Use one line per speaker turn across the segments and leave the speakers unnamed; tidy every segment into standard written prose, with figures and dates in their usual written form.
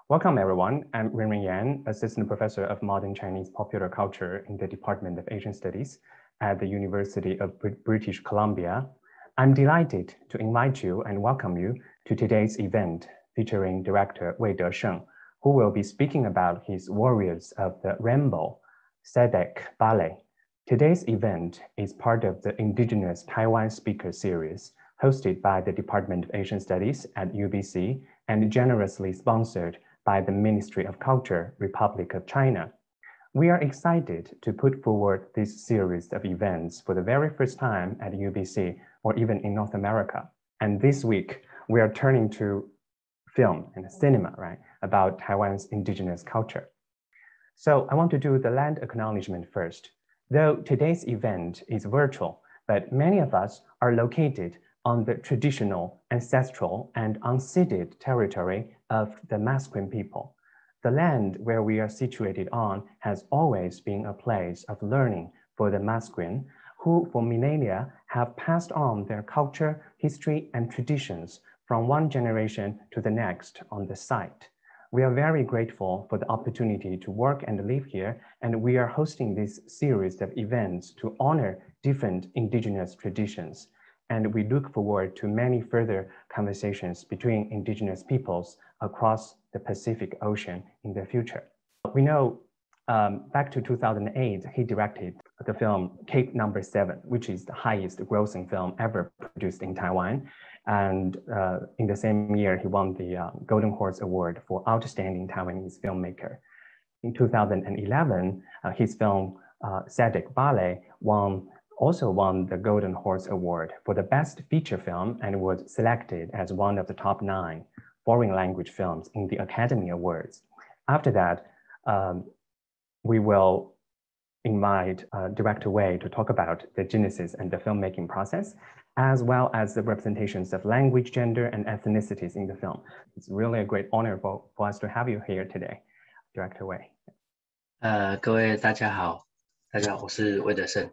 Welcome, everyone. I'm Renren Yan, Assistant Professor of Modern Chinese Popular Culture in the Department of Asian Studies at the University of British Columbia. I'm delighted to invite you and welcome you to today's event featuring director Wei Desheng, who will be speaking about his Warriors of the Rainbow, SADC Ballet. Today's event is part of the Indigenous Taiwan Speaker Series hosted by the Department of Asian Studies at UBC and generously sponsored by the Ministry of Culture, Republic of China. We are excited to put forward this series of events for the very first time at UBC or even in North America. And this week, we are turning to film and cinema, right, about Taiwan's indigenous culture. So I want to do the land acknowledgement first. Though today's event is virtual, but many of us are located on the traditional, ancestral, and unceded territory of the Musqueam people. The land where we are situated on has always been a place of learning for the Musqueam, who for millennia have passed on their culture, history, and traditions from one generation to the next on the site. We are very grateful for the opportunity to work and live here, and we are hosting this series of events to honor different indigenous traditions. And we look forward to many further conversations between indigenous peoples across the Pacific Ocean in the future. We know back to 2008, he directed the film Cake Number 7, which is the highest grossing film ever produced in Taiwan. And in the same year, he won the Golden Horse Award for Outstanding Taiwanese Filmmaker. In 2011, his film SADC Ballet also won the Golden Horse Award for the Best Feature Film and was selected as one of the top 9 foreign language films in the Academy Awards. After that, we will invite Director Wei to talk about the genesis and the filmmaking process, as well as the representations of language, gender, and ethnicities in the film. It's really a great honor for us to have you here today, Director Wei.
各位大家好，我是魏德胜。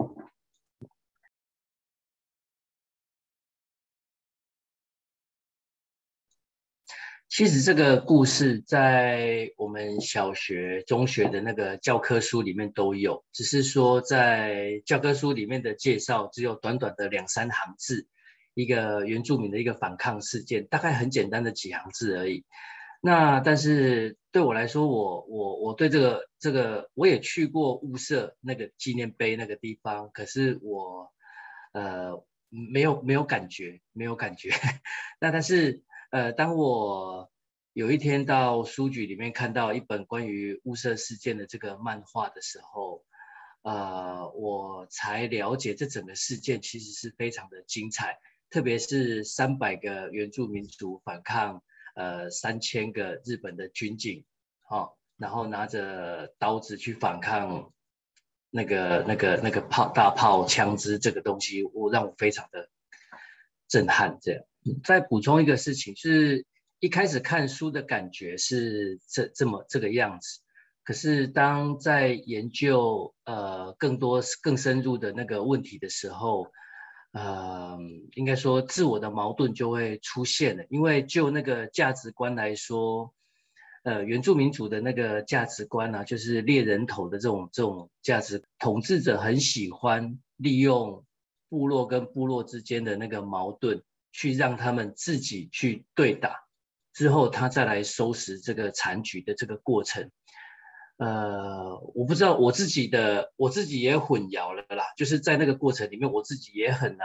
其实这个故事在我们小学、中学的那个教科书里面都有，只是说在教科书里面的介绍只有短短的2-3行字，一个原住民的一个反抗事件，大概很简单的几行字而已。那但是对我来说，我对这个我也去过雾社那个纪念碑那个地方，可是我没有感觉。那但是当我有一天到书局里面看到一本关于雾社事件的这个漫画的时候，我才了解这整个事件其实是非常的精彩，特别是300个原住民族反抗3000个日本的军警，然后拿着刀子去反抗那个大炮、枪支这个东西，让我非常的震撼。这样，再补充一个事情，是一开始看书的感觉是这个样子，可是当在研究更深入的那个问题的时候，应该说自我的矛盾就会出现了。因为就那个价值观来说，原住民族的那个价值观啊，就是猎人头的这种价值，统治者很喜欢利用部落跟部落之间的那个矛盾，去让他们自己去对打，之后他再来收拾这个残局的这个过程。我不知道我自己也混淆了啦，就是在那个过程里面，我自己也很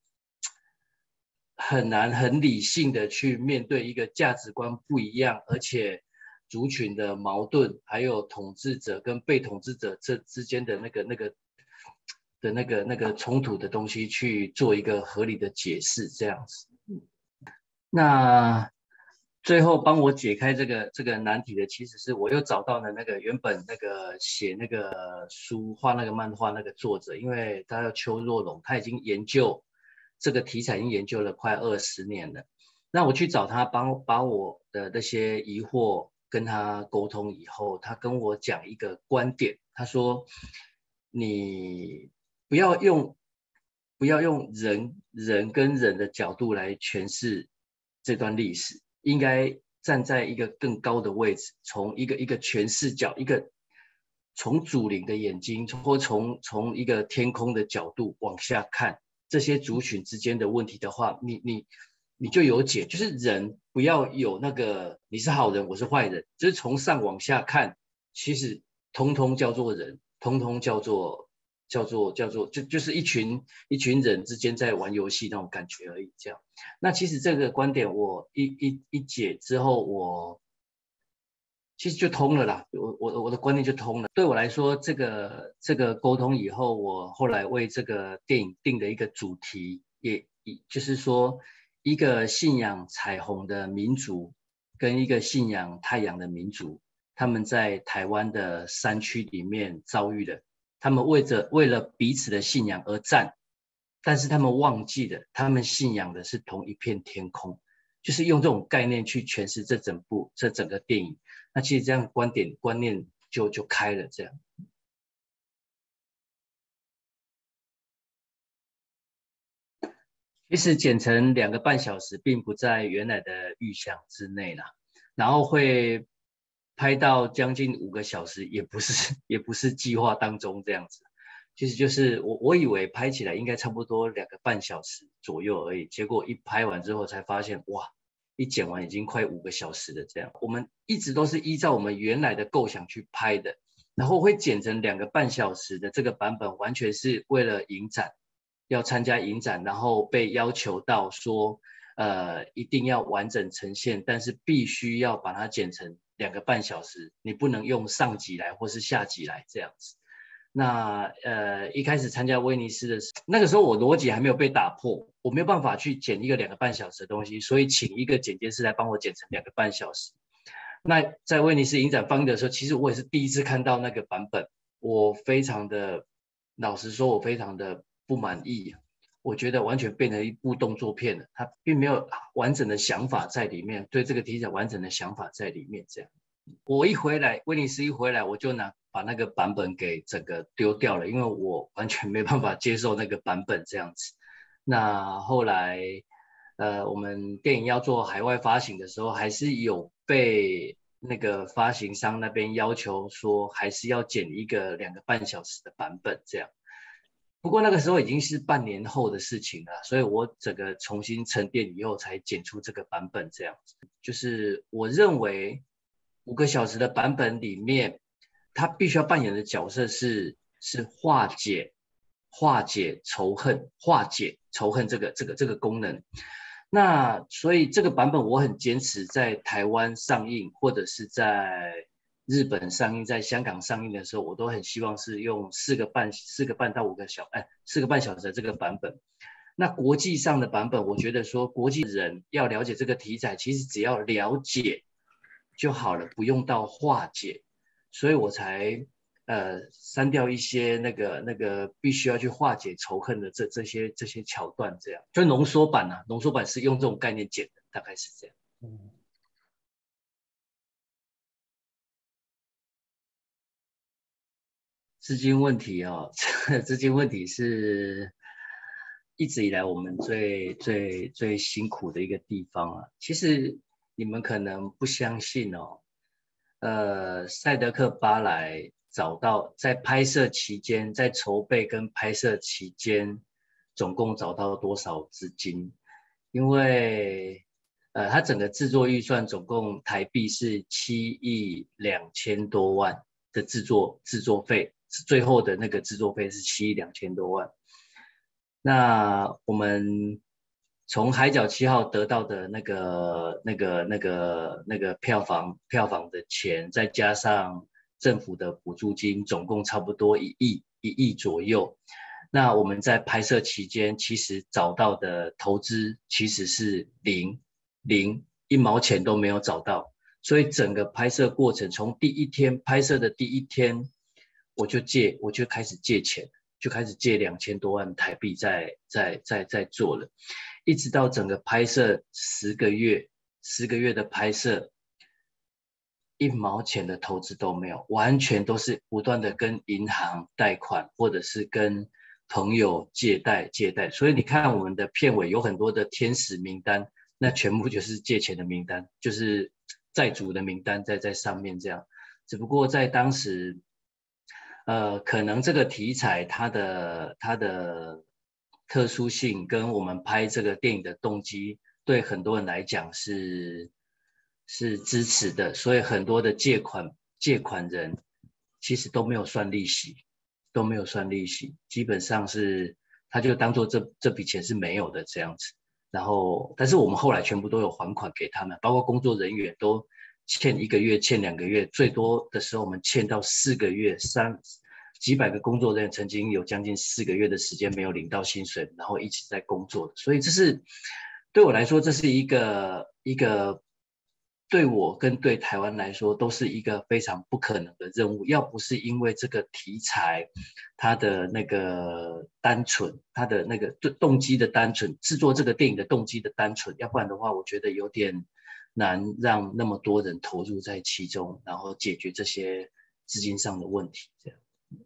难很理性的去面对一个价值观不一样，而且族群的矛盾，还有统治者跟被统治者这之间的那个冲突的东西，去做一个合理的解释，这样子。那最后帮我解开这个难题的，其实是我又找到了那个原本那个写那个书、画那个漫画那个作者，因为他叫邱若龙，他已经研究这个题材已经研究了快20年了。那我去找他，把我的那些疑惑跟他沟通以后，他跟我讲一个观点，他说：“你不要用人跟人的角度来诠释这段历史。”应该站在一个更高的位置，从一个全视角，一个从祖灵的眼睛，或从一个天空的角度往下看这些族群之间的问题的话，你就有解。就是人不要有那个你是好人我是坏人，就是从上往下看，其实通通叫做人，通通就是一群人之间在玩游戏那种感觉而已。这样，那其实这个观点我一解之后，我其实就通了啦，我的观念就通了。对我来说，这个沟通以后，我后来为这个电影定的一个主题，也就是说，一个信仰彩虹的民族跟一个信仰太阳的民族，他们在台湾的山区里面遭遇了，他们为了彼此的信仰而战，但是他们忘记了，他们信仰的是同一片天空，就是用这种概念去诠释这整个电影。那其实这样观念就开了。这样，其实剪成2个半小时，并不在原来的预想之内啦。然后会拍到将近5个小时，也不是计划当中这样子。其实就是我以为拍起来应该差不多2个半小时左右而已，结果一拍完之后才发现，哇！一剪完已经快5个小时了。这样，我们一直都是依照我们原来的构想去拍的，然后会剪成2个半小时的这个版本，完全是为了影展，要参加影展，然后被要求到说，一定要完整呈现，但是必须要把它剪成2个半小时，你不能用上集来或是下集来这样子。那一开始参加威尼斯的时候，那个时候我逻辑还没有被打破，我没有办法去剪一个2个半小时的东西，所以请一个剪接师来帮我剪成2个半小时。那在威尼斯影展放映的时候，其实我也是第一次看到那个版本，我非常的，老实说，我非常的不满意。我觉得完全变成一部动作片了，它并没有完整的想法在里面，对这个题材完整的想法在里面。这样，我一回来，威尼斯一回来，我就把那个版本给整个丢掉了，因为我完全没办法接受那个版本这样子。那后来，我们电影要做海外发行的时候，还是有被那个发行商那边要求说，还是要剪一个2个半小时的版本这样。不过那个时候已经是半年后的事情了，所以我整个重新沉淀以后才剪出这个版本这样子。就是我认为5个小时的版本里面，他必须要扮演的角色是化解仇恨，化解仇恨这个功能。那所以这个版本我很坚持在台湾上映，或者是在日本上映，在香港上映的时候，我都很希望是用4个半到4个半小时的这个版本。那国际上的版本，我觉得说国际人要了解这个题材，其实只要了解就好了，不用到化解，所以我才删掉一些那个必须要去化解仇恨的这些桥段，这样就浓缩版啊，浓缩版是用这种概念剪的，大概是这样。资金问题哦，资金问题是一直以来我们最辛苦的一个地方啊。其实你们可能不相信哦，赛德克巴莱找到在拍摄期间，在筹备跟拍摄期间，总共找到多少资金？因为它整个制作预算总共台币是7亿2千多万的制作费。最后的那个制作费是7亿2千多万。那我们从海角7号得到的那个票房的钱，再加上政府的补助金，总共差不多1亿左右。那我们在拍摄期间，其实找到的投资其实是零，1毛钱都没有找到。所以整个拍摄过程，从拍摄的第一天，我就开始借钱，就开始借2千多万台币在做了，一直到整个拍摄10个月的拍摄，1毛钱的投资都没有，完全都是不断的跟银行贷款，或者是跟朋友借贷。所以你看我们的片尾有很多的天使名单， 那全部就是借钱的名单，就是债主的名单在上面这样。只不过在当时，可能这个题材它的特殊性跟我们拍这个电影的动机，对很多人来讲是支持的，所以很多的借款人其实都没有算利息，基本上是他就当做这笔钱是没有的这样子。然后，但是我们后来全部都有还款给他们，包括工作人员都欠1个月、欠2个月，最多的时候我们欠到4个月，几百个工作人员曾经有将近4个月的时间没有领到薪水，然后一直在工作的。所以这是对我来说，这是一个对我跟对台湾来说都是一个非常不可能的任务。要不是因为这个题材，它的那个单纯，它的那个动机的单纯，制作这个电影的动机的单纯，要不然的话，我觉得有点难让那么多人投入在其中，然后解决这些资金上的问题。这样。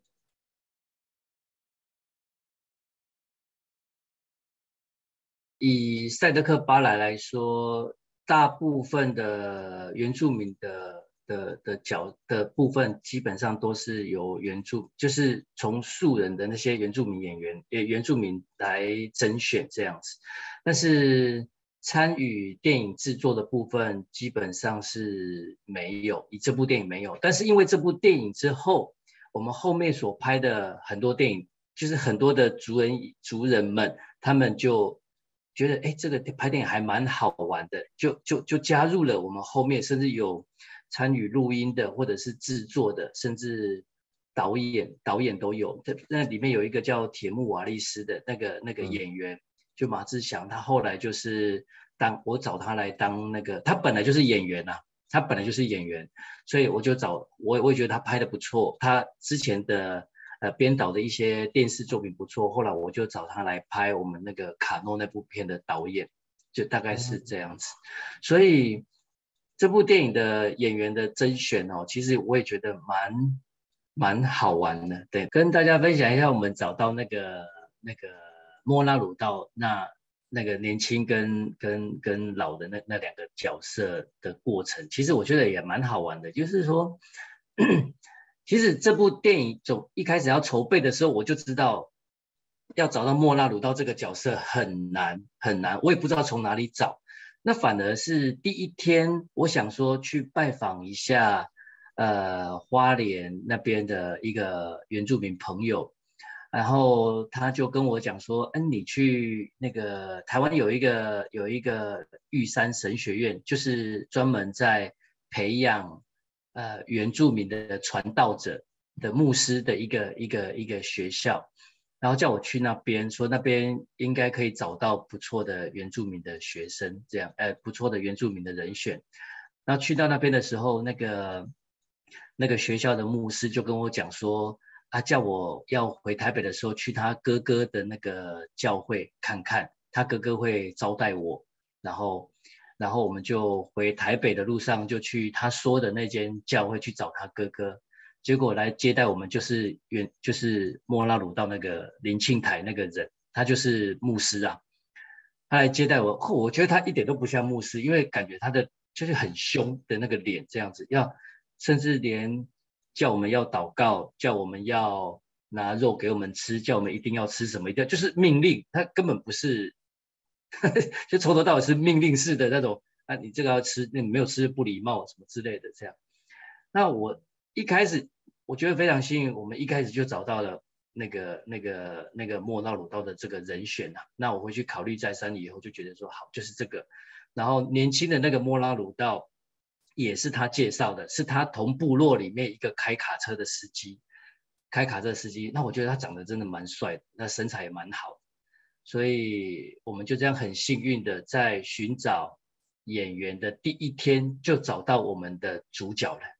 以赛德克巴莱来说，大部分的原住民的部分，基本上都是由就是从素人的那些原住民演员、原住民来甄选这样子。但是参与电影制作的部分，基本上是没有，以这部电影没有。但是因为这部电影之后，我们后面所拍的很多电影，就是很多的族人们，他们就觉得这个拍电影还蛮好玩的，就加入了我们后面，甚至有参与录音的，或者是制作的，甚至导演都有。那里面有一个叫铁木瓦利斯的那个演员，就马志祥，他后来就是我找他来当那个，他本来就是演员啊，所以我也觉得他拍的不错，他之前的编导的一些电视作品不错，后来我就找他来拍我们那个卡诺那部片的导演，就大概是这样子。所以这部电影的演员的甄选其实我也觉得蛮好玩的。对，跟大家分享一下，我们找到那个莫拉鲁道那个年轻跟老的那2个角色的过程，其实我觉得也蛮好玩的。就是说，其实这部电影一开始要筹备的时候，我就知道要找到莫拉鲁道这个角色很难，我也不知道从哪里找。那反而是第一天，我想说去拜访一下花莲那边的一个原住民朋友，然后他就跟我讲说，你去那个台湾有一个玉山神学院，就是专门在培养原住民的传道者的牧师的一个学校，然后叫我去那边，说那边应该可以找到不错的原住民的学生，这样不错的原住民的人选。然后去到那边的时候，那个学校的牧师就跟我讲说，叫我要回台北的时候去他哥哥的那个教会看看，他哥哥会招待我，然后我们就回台北的路上就去他说的那间教会去找他哥哥，结果来接待我们就是莫拉鲁道那个林庆台那个人，他就是牧师啊，他来接待我，我觉得他一点都不像牧师，因为感觉他的就是很凶的那个脸这样子，甚至连叫我们要祷告，叫我们要拿肉给我们吃，叫我们一定要吃什么，就是命令，他根本不是就从头到尾是命令式的那种，你这个要吃，那你没有吃不礼貌什么之类的这样。那我一开始我觉得非常幸运，我们一开始就找到了那个莫拉鲁道的这个人选啊。那我回去考虑再三以后就觉得说好，就是这个。然后年轻的那个莫拉鲁道也是他介绍的，是他同部落里面一个开卡车的司机。那我觉得他长得真的蛮帅的，那身材也蛮好的。所以我们就这样很幸运的在寻找演员的第一天就找到我们的主角了。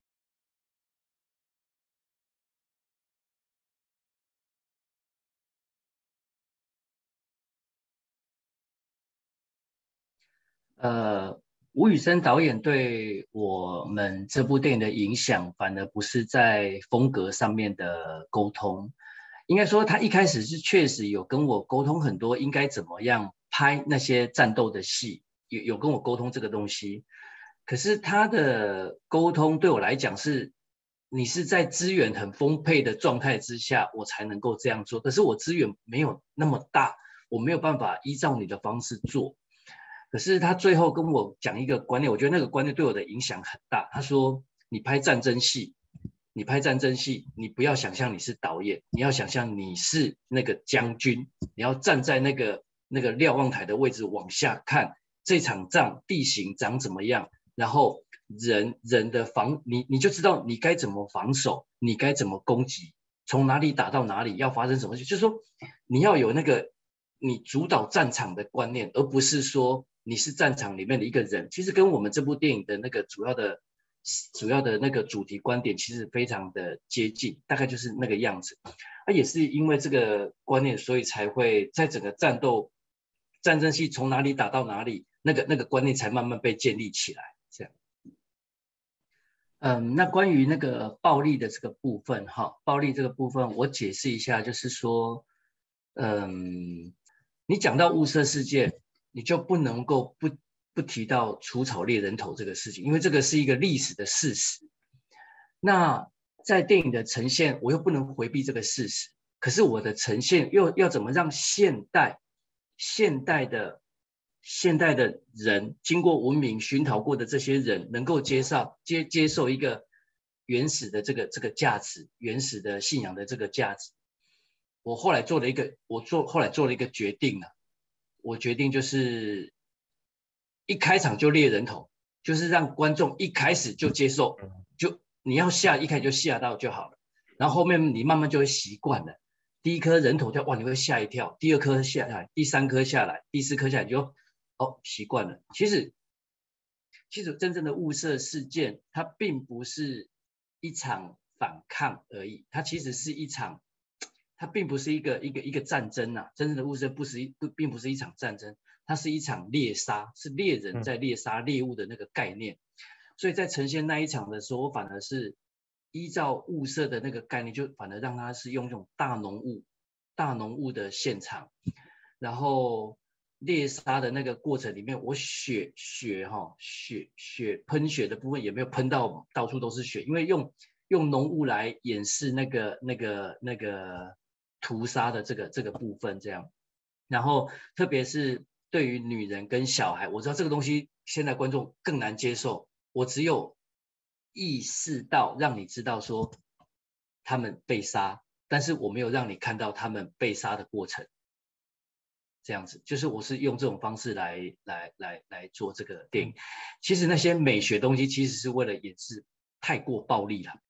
吴宇森导演对我们这部电影的影响，反而不是在风格上面的沟通，应该说他一开始是确实有跟我沟通很多应该怎么样拍那些战斗的戏， 有跟我沟通这个东西，可是他的沟通对我来讲是，你是在资源很丰沛的状态之下，我才能够这样做。可是我资源没有那么大，我没有办法依照你的方式做。可是他最后跟我讲一个观念，我觉得那个观念对我的影响很大。他说：“你拍战争戏，你拍战争戏，你不要想象你是导演，你要想象你是那个将军，你要站在那个瞭望台的位置往下看这场仗地形长怎么样，然后人的你就知道你该怎么防守，你该怎么攻击，从哪里打到哪里，要发生什么事，就是说你要有那个你主导战场的观念，而不是说你是战场里面的一个人。其实跟我们这部电影的那个主要的那个主题观点其实非常的接近，大概就是那个样子。也是因为这个观念，所以才会在整个战争戏从哪里打到哪里，那个观念才慢慢被建立起来。这样，那关于那个暴力的这个部分，暴力这个部分我解释一下，就是说，你讲到雾社事件，你就不能够不提到除草猎人头这个事情，因为这个是一个历史的事实。那在电影的呈现，我又不能回避这个事实，可是我的呈现又要怎么让现代的人经过文明熏陶过的这些人，能够接受一个原始的这个价值，原始的信仰的这个价值。我后来做了一个决定了，我决定就是一开场就猎人头，就是让观众一开始就接受，就你要下一开始就下到就好了，然后后面你慢慢就会习惯了。第一颗人头就哇你会吓一跳，第二颗下来，第三颗下来，第四颗下来就习惯了。其实真正的雾社事件，它并不是一场反抗而已，它其实是一场。它并不是一个战争啊，真正的雾社并不是一场战争，它是一场猎杀，是猎人在猎杀猎物的那个概念。所以在呈现那一场的时候，我反而是依照雾社的那个概念，就反而让它是用这种大浓雾的现场，然后猎杀的那个过程里面，我血喷血的部分也没有喷到到处都是血，因为用浓雾来掩饰那个屠杀的这个部分，这样。然后特别是对于女人跟小孩，我知道这个东西现在观众更难接受，我只有意识到让你知道说他们被杀，但是我没有让你看到他们被杀的过程。这样子，就是我是用这种方式来做这个电影。其实那些美学东西，其实是为了掩饰太过暴力了。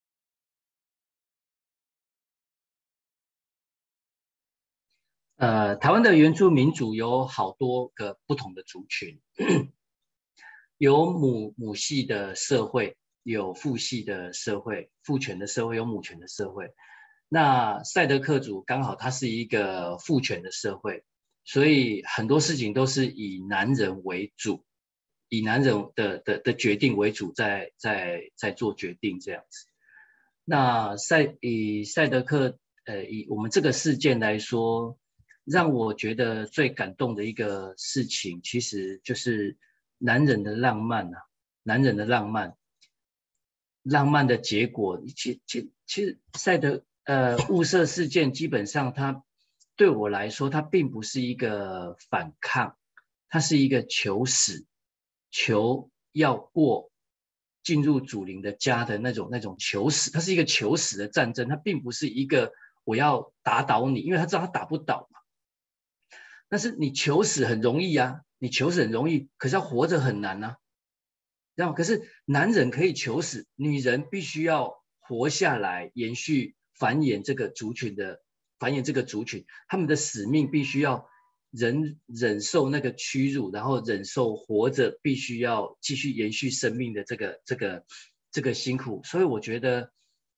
台湾的原住民族有好多个不同的族群，有母系的社会，有父系的社会，父权的社会，有母权的社会。那赛德克族刚好它是一个父权的社会，所以很多事情都是以男人为主，以男人的决定为主，在做决定这样子。那以赛德克以我们这个事件来说，让我觉得最感动的一个事情，其实就是男人的浪漫啊，男人的浪漫，浪漫的结果，其实雾社事件基本上它对我来说，它并不是一个反抗，它是一个求死，求要过进入祖灵的家的那种求死，它是一个求死的战争，它并不是一个我要打倒你，因为他知道他打不倒嘛。但是你求死很容易啊，你求死很容易，可是要活着很难啊。然后可是男人可以求死，女人必须要活下来，繁衍这个族群，他们的使命必须要忍受那个屈辱，然后忍受活着必须要继续延续生命的这个辛苦。所以我觉得，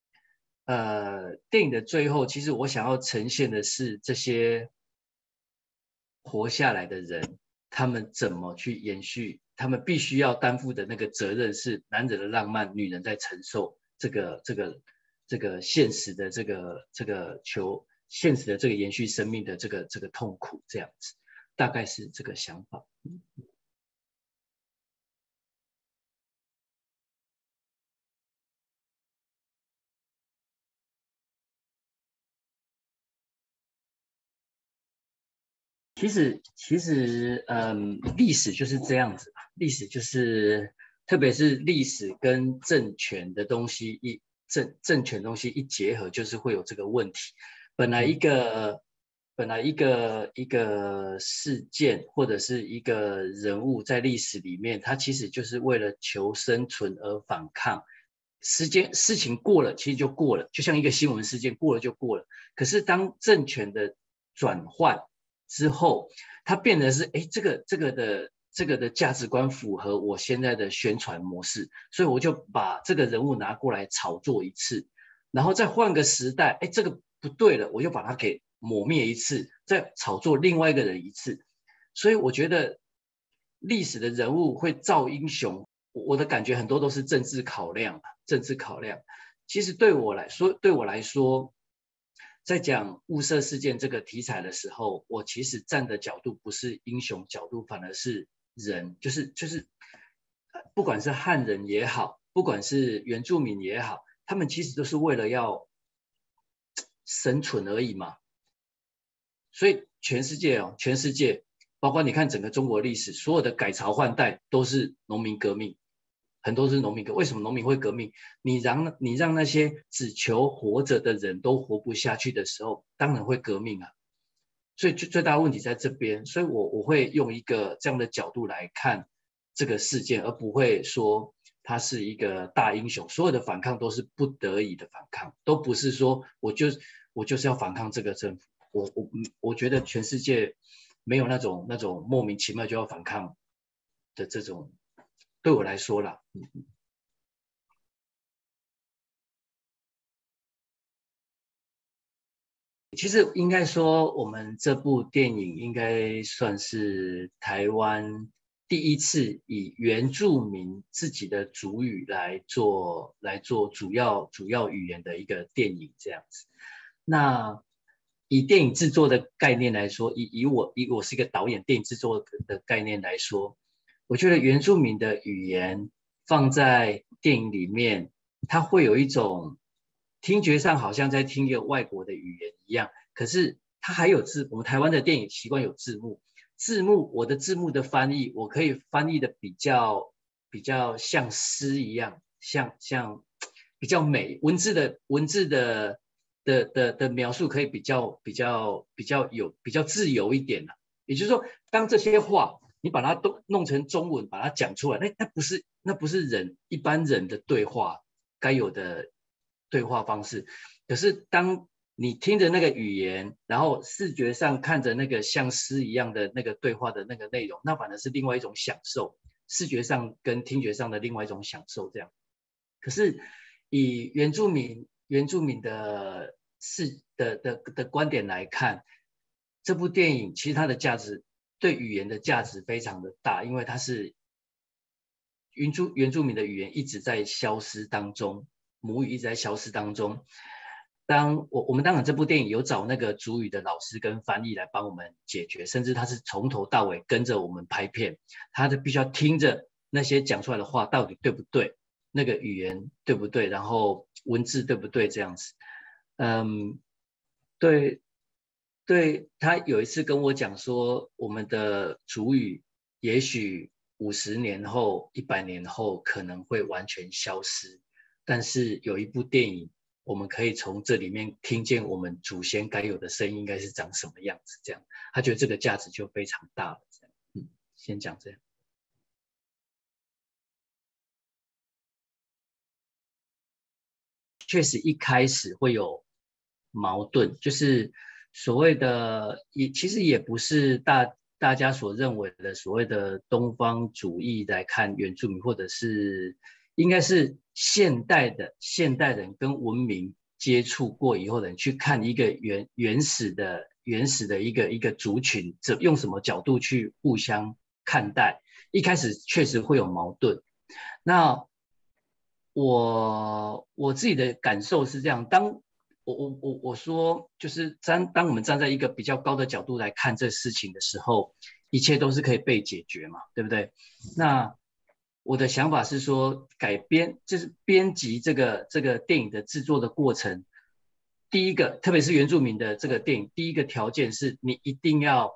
电影的最后，其实我想要呈现的是这些活下来的人，他们怎么去延续，他们必须要担负的那个责任是男人的浪漫，女人在承受这个现实的现实的这个延续生命的这个痛苦，这样子，大概是这个想法。 其实，历史就是这样子吧。历史就是，特别是历史跟政权的东西政权东西一结合，就是会有这个问题。本来一个事件或者是一个人物在历史里面，他其实就是为了求生存而反抗。事情过了，其实就过了，就像一个新闻事件过了就过了。可是当政权的转换之后，它变得是，这个的价值观符合我现在的宣传模式，所以我就把这个人物拿过来炒作一次，然后再换个时代，这个不对了，我又把它给抹灭一次，再炒作另外一个人一次。所以我觉得历史的人物会造英雄，我的感觉很多都是政治考量，政治考量。其实对我来说，在讲雾社事件这个题材的时候，我其实站的角度不是英雄角度，反而是人，就是不管是汉人也好，不管是原住民也好，他们其实都是为了要生存而已嘛。所以全世界，包括你看整个中国历史，所有的改朝换代都是农民革命，很多是农民革命。为什么农民会革命？你让那些只求活着的人都活不下去的时候，当然会革命啊。所以最大的问题在这边，所以我会用一个这样的角度来看这个事件，而不会说他是一个大英雄。所有的反抗都是不得已的反抗，都不是说我就是要反抗这个政府。我觉得全世界没有那种莫名其妙就要反抗的这种，对我来说啦。其实应该说，我们这部电影应该算是台湾第一次以原住民自己的族语来做主要语言的一个电影这样子。那以电影制作的概念来说，以我是一个导演，电影制作的概念来说，我觉得原住民的语言放在电影里面，它会有一种听觉上好像在听一个外国的语言一样，可是它还有我们台湾的电影习惯有字幕，我的字幕的翻译，我可以翻译的比较像诗一样，像比较美，文字的描述可以比较自由一点。也就是说，当这些话你把它都弄成中文，把它讲出来，那不是一般人的对话该有的对话方式。可是当你听着那个语言，然后视觉上看着那个像诗一样的那个对话的那个内容，那反而是另外一种享受，视觉上跟听觉上的另外一种享受这样。可是以原住民的观点来看，这部电影其实它的价值，对语言的价值非常的大，因为它是原住民的语言一直在消失当中，母语一直在消失当中。我们当然这部电影有找那个族语的老师跟翻译来帮我们解决，甚至他是从头到尾跟着我们拍片，他必须要听着那些讲出来的话到底对不对，那个语言对不对，然后文字对不对这样子。对，他有一次跟我讲说，我们的族语也许50年后、100年后可能会完全消失，但是有一部电影，我们可以从这里面听见我们祖先该有的声音应该是长什么样子。这样，他觉得这个价值就非常大了。这样，先讲这样。确实一开始会有矛盾，就是所谓的其实也不是大家所认为的所谓的东方主义来看原住民，或者是应该是现代人跟文明接触过以后的人去看一个原始的一个族群，用什么角度去互相看待，一开始确实会有矛盾。那我自己的感受是这样，当我说，就是当我们站在一个比较高的角度来看这事情的时候，一切都是可以被解决嘛，对不对？那我的想法是说，就是编辑这个电影的制作的过程，第一个，特别是原住民的这个电影，第一个条件是你一定要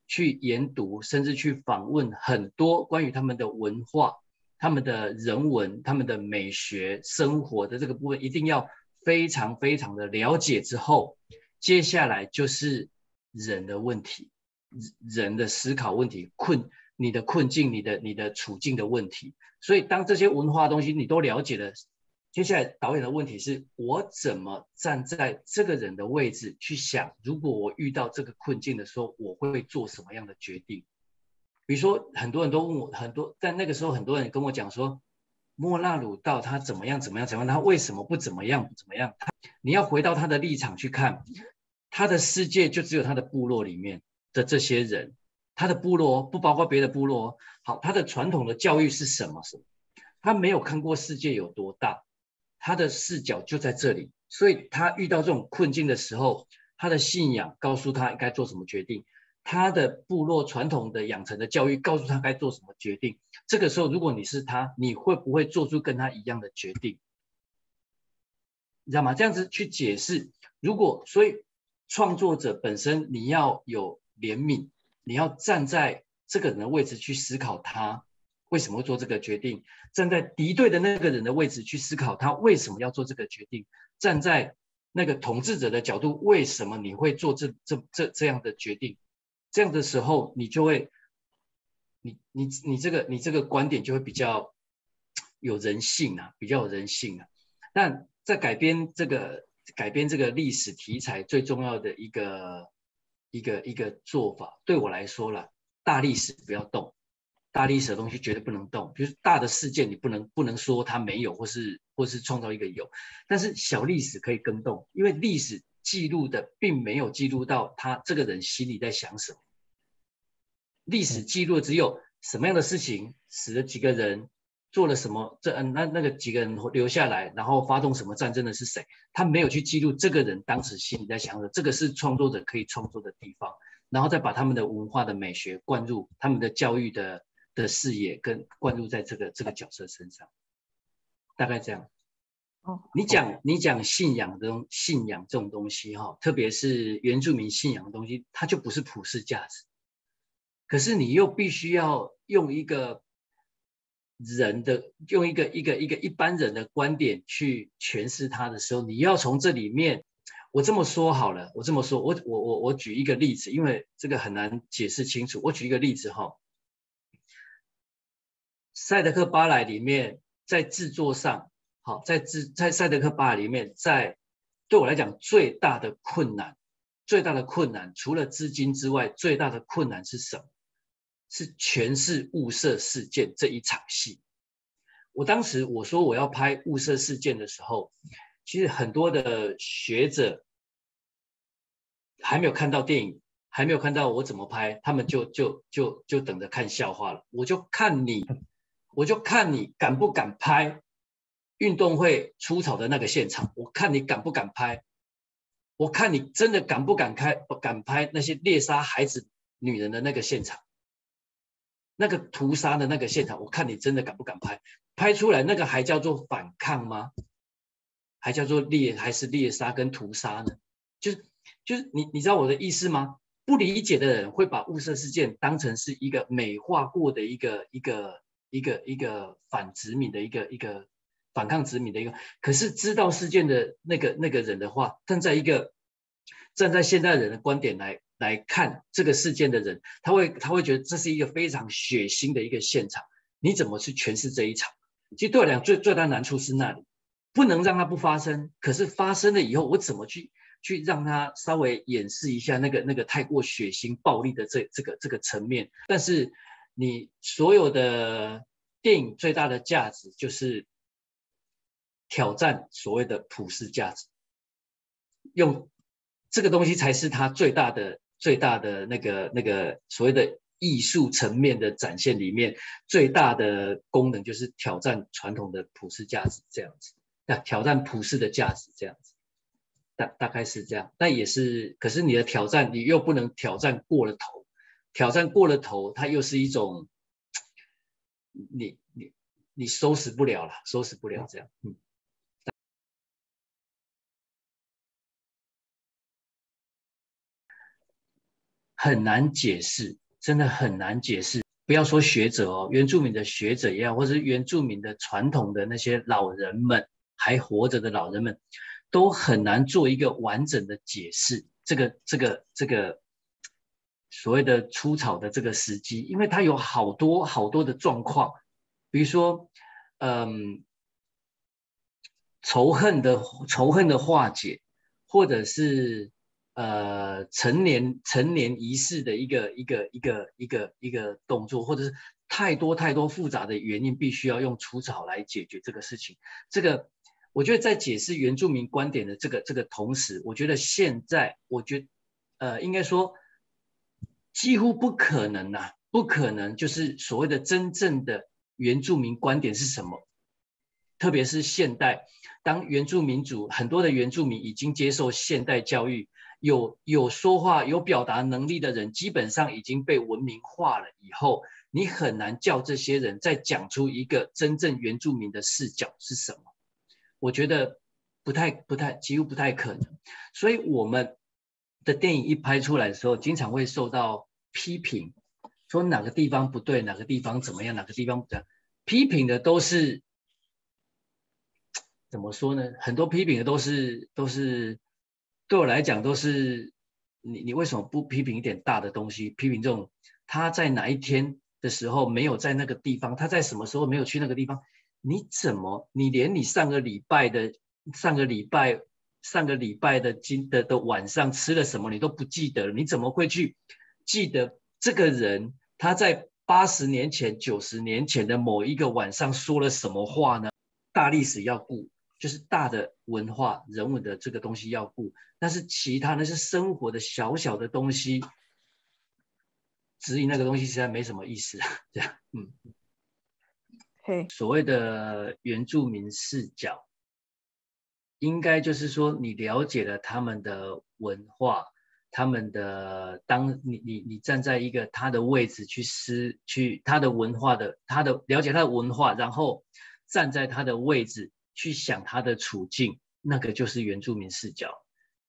去研读，甚至去访问很多关于他们的文化、他们的人文、他们的美学、生活的这个部分，一定要非常非常的了解之后，接下来就是人的问题，人的思考问题，你的困境、你的处境的问题。所以当这些文化东西你都了解了，接下来导演的问题是，我怎么站在这个人的位置去想，如果我遇到这个困境的时候，我会做什么样的决定？比如说，很多人都问我，但那个时候很多人跟我讲说，莫纳鲁道他怎么样，他为什么不怎么样？你要回到他的立场去看，他的世界就只有他的部落里面的这些人，他的部落不包括别的部落。好，他的传统的教育是什么？他没有看过世界有多大。他的视角就在这里，所以他遇到这种困境的时候，他的信仰告诉他应该做什么决定，他的部落传统的养成的教育告诉他该做什么决定。这个时候，如果你是他，你会不会做出跟他一样的决定？你知道吗？这样子去解释，所以创作者本身你要有怜悯，你要站在这个人的位置去思考他为什么会做这个决定，站在敌对的那个人的位置去思考他为什么要做这个决定，站在那个统治者的角度，为什么你会做这样的决定？这样的时候，你就会，你这个观点就会比较有人性啊，比较有人性啊。但在改编这个历史题材最重要的一个做法，对我来说啦，大历史不要动。大历史的东西绝对不能动，就是大的事件你不能说它没有，或是创造一个有，但是小历史可以更动，因为历史记录的并没有记录到他这个人心里在想什么，历史记录只有什么样的事情，死了几个人，做了什么，那个几个人留下来，然后发动什么战争的是谁，他没有去记录这个人当时心里在想的，这个是创作者可以创作的地方，然后再把他们的文化的美学灌入他们的教育的视野，跟灌入在这个角色身上，大概这样。你讲信仰这种东西哈，特别是原住民信仰的东西，它就不是普世价值。可是你又必须要用一个一般人的观点去诠释它的时候，你要从这里面，我这么说好了，我举一个例子，因为这个很难解释清楚。我举一个例子哈。赛德克巴莱里面，在制作上，好，在赛德克巴莱里面，对我来讲最大的困难，除了资金之外，最大的困难是什么？是诠释雾社事件这一场戏。我当时我说我要拍雾社事件的时候，其实很多的学者还没有看到电影，还没有看到我怎么拍，他们就等着看笑话了。我就看你敢不敢拍运动会出草的那个现场，我看你敢不敢拍，我看你真的敢不敢拍那些猎杀孩子女人的那个现场，那个屠杀的那个现场，我看你真的敢不敢拍，拍出来那个还叫做反抗吗？还叫做还是猎杀跟屠杀呢？就是你知道我的意思吗？不理解的人会把雾社事件当成是一个美化过的一个反殖民的一个反抗殖民的一个，可是知道事件的那个人的话，站在现代人的观点来看这个事件的人，他会觉得这是一个非常血腥的一个现场，你怎么去诠释这一场？其实对我来讲最大难处是那里，不能让它不发生，可是发生了以后，我怎么去让它稍微掩饰一下那个太过血腥暴力的这个层面？但是你所有的电影最大的价值就是挑战所谓的普世价值，用这个东西才是它最大的那个所谓的艺术层面的展现里面最大的功能，就是挑战传统的普世价值这样子，挑战普世的价值这样子，大概是这样。但也是，可是你的挑战你又不能挑战过了头，它又是一种你收拾不了这样。 很难解释，真的很难解释。不要说学者哦，原住民的学者也好，或是原住民的传统的那些老人们，还活着的老人们，都很难做一个完整的解释。这个所谓的出草的这个时机，因为它有好多好多的状况，比如说，仇恨的化解，或者是成年仪式的一个动作，或者是太多复杂的原因，必须要用除草来解决这个事情。这个我觉得在解释原住民观点的这个同时，我觉得现在应该说几乎不可能啊，不可能就是所谓的真正的原住民观点是什么。特别是现代，当原住民族很多的原住民已经接受现代教育，有说话、有表达能力的人，基本上已经被文明化了以后，你很难叫这些人再讲出一个真正原住民的视角是什么。我觉得几乎不太可能。所以我们的电影一拍出来的时候，经常会受到批评，说哪个地方不对，哪个地方怎么样，哪个地方不对。批评的都是。怎么说呢？很多批评的都是对我来讲都是你为什么不批评一点大的东西？批评这种他在哪一天的时候没有在那个地方，他在什么时候没有去那个地方？你连你上个礼拜的晚上吃了什么你都不记得了？你怎么会去记得这个人他在80年前、90年前的某一个晚上说了什么话呢？大历史要顾。就是大的文化人文的这个东西要顾，但是其他那是生活的小小的东西，质疑那个东西实在没什么意思。这样，所谓的原住民视角，应该就是说你了解了他们的文化，他们的当你站在一个他的位置去他的文化的了解他的文化，然后站在他的位置。去想他的处境，那个就是原住民视角。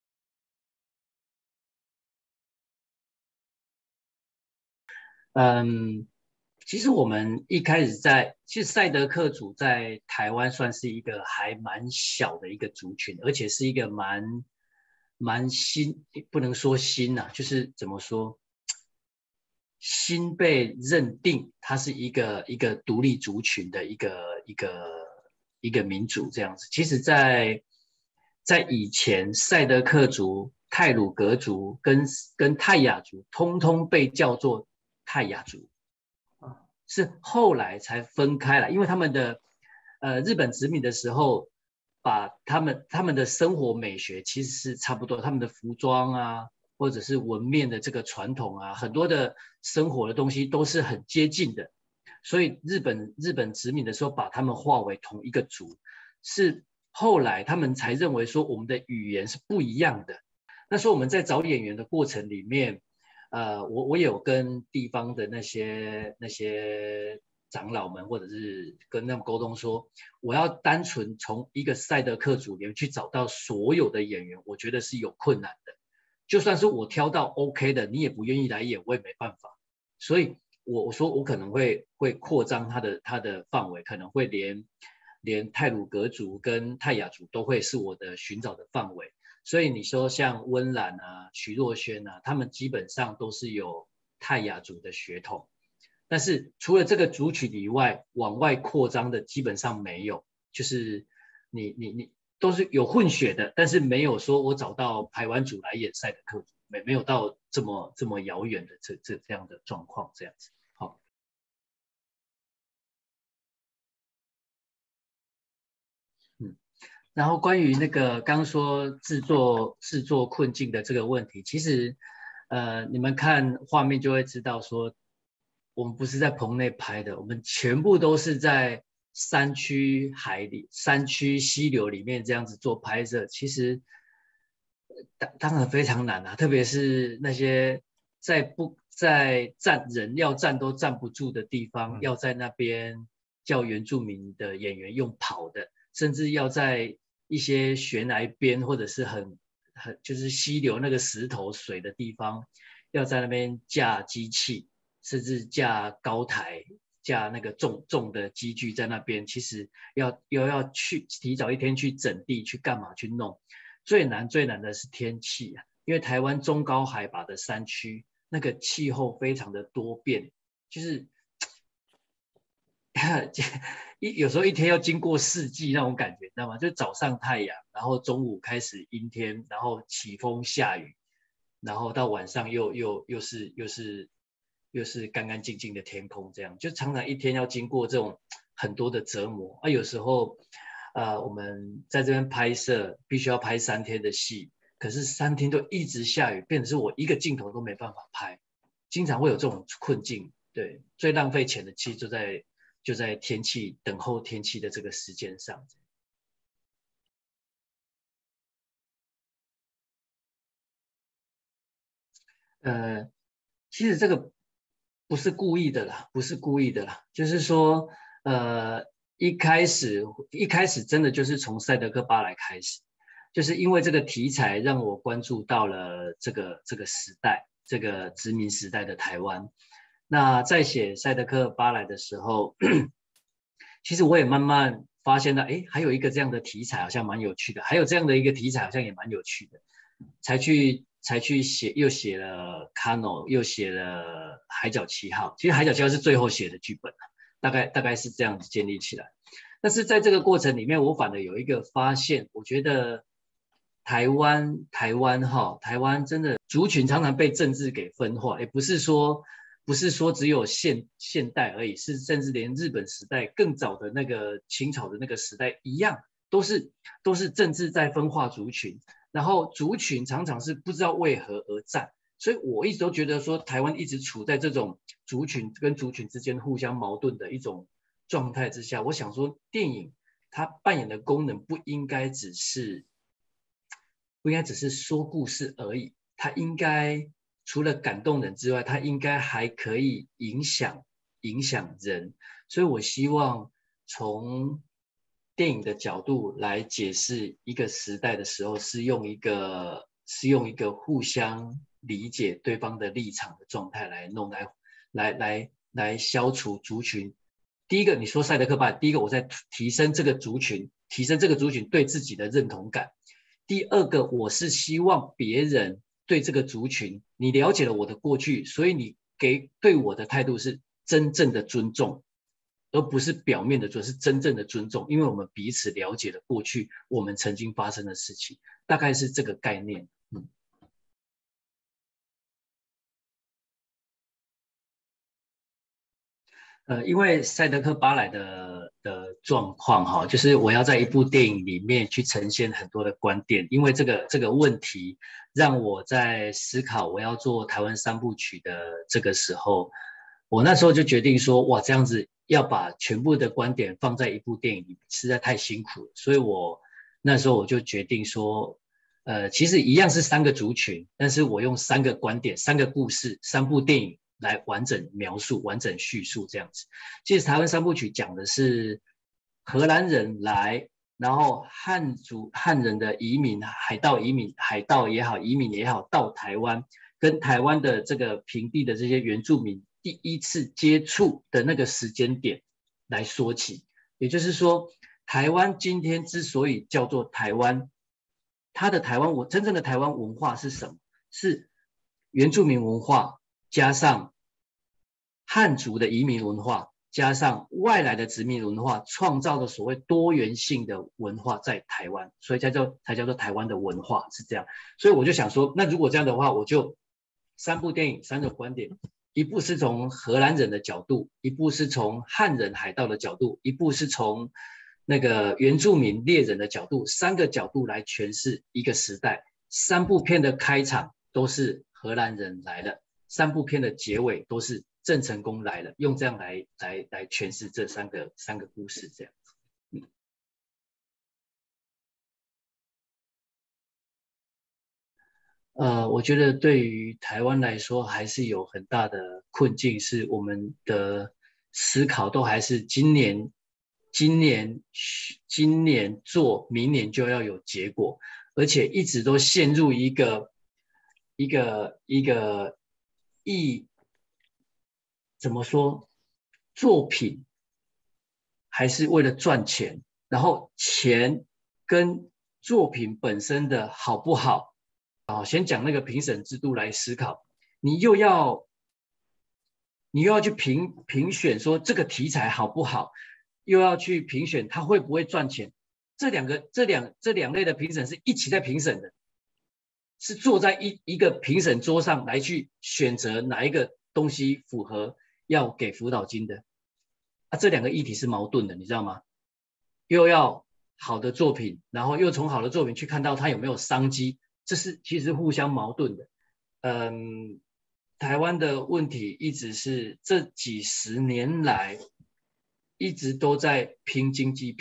其实我们一开始其实赛德克族在台湾算是一个还蛮小的一个族群，而且是一个蛮新，不能说新啊，就是怎么说，新被认定它是一个独立族群的一个民族这样子。其实在以前，赛德克族、太鲁阁族跟泰雅族，通通被叫做泰雅族，是后来才分开了，因为他们的日本殖民的时候，把他们的生活美学其实是差不多，他们的服装啊，或者是纹面的这个传统啊，很多的生活的东西都是很接近的。所以日本殖民的时候，把他们划为同一个族，是后来他们才认为说我们的语言是不一样的。那时候我们在找演员的过程里面，我有跟地方的那些长老们，或者是跟他们沟通说，我要单纯从一个赛德克族里面去找到所有的演员，我觉得是有困难的。就算是我挑到 OK 的，你也不愿意来演，我也没办法。所以我说我可能会扩张它的范围，可能会连太鲁阁族跟泰雅族都会是我的寻找的范围。所以你说像温岚啊、徐若瑄啊，他们基本上都是有泰雅族的血统，但是除了这个族群以外，往外扩张的基本上没有，就是你都是有混血的，但是没有说我找到排湾族来演赛德克族，没有到这么遥远的这样的状况，这样子。好，然后关于那个刚说制作困境的这个问题，其实你们看画面就会知道说，我们不是在棚内拍的，我们全部都是在山区山区溪流里面这样子做拍摄，其实当然非常难啊，特别是那些人要站都站不住的地方，要在那边叫原住民的演员用跑的，甚至要在一些悬崖边或者是很就是溪流那个石头水的地方， 要在那边架机器，甚至架高台，架那个重的机具在那边，其实要去提早一天去整地，去干嘛去弄。最难的是天气啊，因为台湾中高海拔的山区，那个气候非常的多变，就是有时候一天要经过4季那种感觉，你知道吗？就早上太阳，然后中午开始阴天，然后起风下雨，然后到晚上又是干干净净的天空，这样就常常一天要经过这种很多的折磨啊。有时候我们在这边拍摄，必须要拍3天的戏，可是3天都一直下雨，变成是我一个镜头都没办法拍，经常会有这种困境。对，最浪费钱的其实就在天气等候天气的这个时间上。其实这个不是故意的啦，不是故意的啦，就是说，一开始真的就是从赛德克巴莱开始，就是因为这个题材让我关注到了这个时代，这个殖民时代的台湾。那在写赛德克巴莱的时候，其实我也慢慢发现到，哎，还有一个这样的题材好像蛮有趣的，还有这样的一个题材好像也蛮有趣的，才去写，又写了《Kano》，又写了《海角七号》。其实《海角七号》是最后写的剧本，大概是这样子建立起来。但是在这个过程里面，我反而有一个发现，我觉得台湾真的族群常常被政治给分化，也不是说只有现代而已，是甚至连日本时代更早的那个清朝的那个时代一样，都是政治在分化族群，然后族群常常是不知道为何而战。所以我一直都觉得说，台湾一直处在这种族群跟族群之间互相矛盾的一种状态之下。我想说，电影它扮演的功能不应该只是说故事而已，它应该除了感动人之外，它应该还可以影响人。所以我希望从电影的角度来解释一个时代的时候，是用一个互相理解对方的立场的状态来消除族群。第一个，你说赛德克巴，第一个我在提升这个族群对自己的认同感。第二个，我是希望别人对这个族群，你了解了我的过去，所以你对我的态度是真正的尊重，而不是表面的尊重，是真正的尊重，因为我们彼此了解了过去我们曾经发生的事情，大概是这个概念。因为赛德克巴莱的状况哈，就是我要在一部电影里面去呈现很多的观点，因为这个问题让我在思考我要做台湾3部曲的这个时候，我那时候就决定说，哇，这样子要把全部的观点放在一部电影里实在太辛苦了，所以那时候我就决定说，其实一样是3个族群，但是我用3个观点、3个故事、3部电影来完整描述、完整叙述这样子。其实台湾3部曲讲的是荷兰人来，然后汉人的移民、海盗也好，移民也好，到台湾，跟台湾的这个平地的这些原住民第一次接触的那个时间点来说起。也就是说，台湾今天之所以叫做台湾，它的真正的台湾文化是什么？是原住民文化加上汉族的移民文化，加上外来的殖民文化，创造的所谓多元性的文化在台湾，所以才叫做台湾的文化，是这样。所以我就想说，那如果这样的话，我就3部电影3种观点，一部是从荷兰人的角度，一部是从汉人海盗的角度，一部是从那个原住民猎人的角度，3个角度来诠释一个时代。3部片的开场都是荷兰人来了，3部片的结尾都是郑成功来了，用这样来诠释这三个故事，这样。我觉得对于台湾来说，还是有很大的困境，是我们的思考都还是今年做，明年就要有结果，而且一直都陷入一个怎么说，作品还是为了赚钱，然后钱跟作品本身的好不好，先讲那个评审制度来思考，你又要去评选说这个题材好不好，又要去评选它会不会赚钱，这两类的评审是一起在评审的，是坐在一个评审桌上来去选择哪一个东西符合要给辅导金的。这两个议题是矛盾的，你知道吗？又要好的作品，然后又从好的作品去看到它有没有商机，这是其实互相矛盾的。台湾的问题一直是这几十年来一直都在拼经济，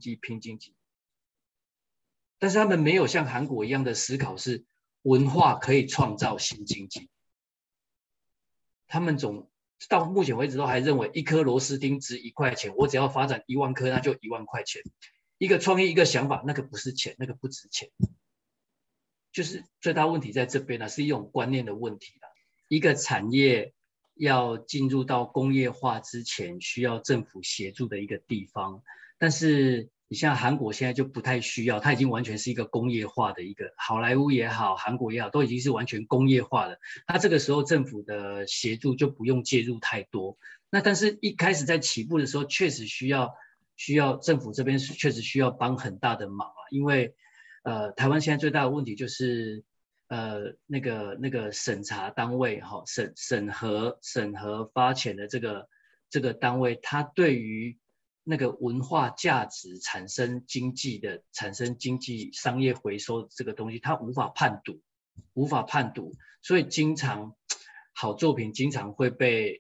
但是他们没有像韩国一样的思考，是文化可以创造新经济。他们到目前为止都还认为一颗螺丝钉值1块钱，我只要发展1万颗，那就1万块钱。一个创意，一个想法，那个不是钱，那个不值钱。就是最大问题在这边呢，是一种观念的问题啦。一个产业要进入到工业化之前，需要政府协助的一个地方，但是你像韩国现在就不太需要，它已经完全是一个工业化的一个，好莱坞也好，韩国也好，都已经是完全工业化了。它这个时候政府的协助就不用介入太多。那但是一开始在起步的时候，确实需要政府这边确实需要帮很大的忙啊，因为台湾现在最大的问题就是那个审查单位哈，审核发钱的这个单位，它对于那个文化价值产生经济商业回收这个东西，它无法判读，所以经常好作品经常会被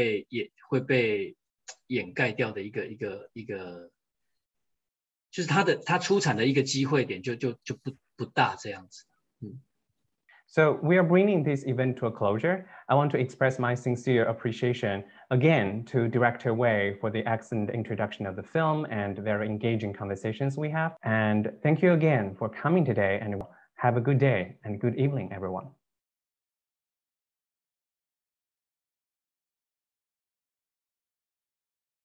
掩盖掉的一个，就是它出产的一个机会点就不大这样子。
So we are bringing this event to a closure. I want to express my sincere appreciation again to Director Wei for the excellent introduction of the film and very engaging conversations we have. And thank you again for coming today, and have a good day and good evening, everyone.